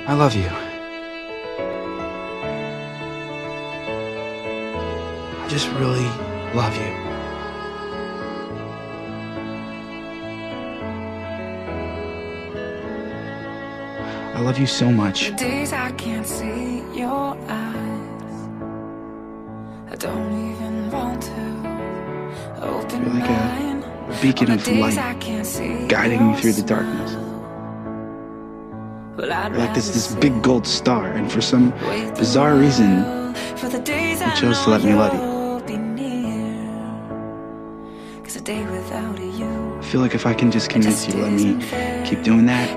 I love you. I just really love you. I love you so much. The days I can't see your eyes, I don't even want to open You're like mine. a beacon of light, guiding me through the darkness. You're like this big gold star, and for some bizarre reason, you chose to let me love you. I feel like if I can just convince you to let me keep doing that,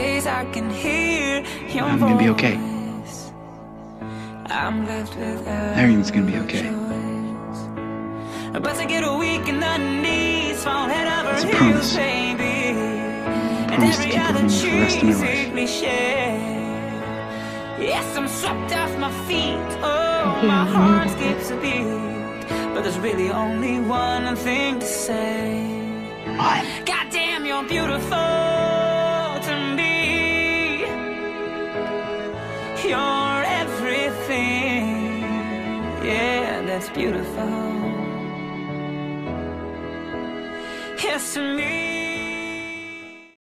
I'm gonna be okay. Everything's gonna be okay. It's a promise. I promise to keep loving you for the rest of my life. Yes, I'm swept off my feet. Oh, my heart skips a beat. But there's really only one thing to say. You're mine. Goddamn, you're beautiful to me. You're everything. Yeah, that's beautiful. Yes, to me.